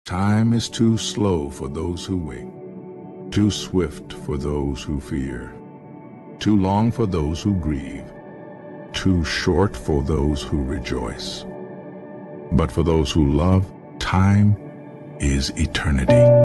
Time is too slow for those who wait, too swift for those who fear, too long for those who grieve, too short for those who rejoice. But for those who love, time is eternity.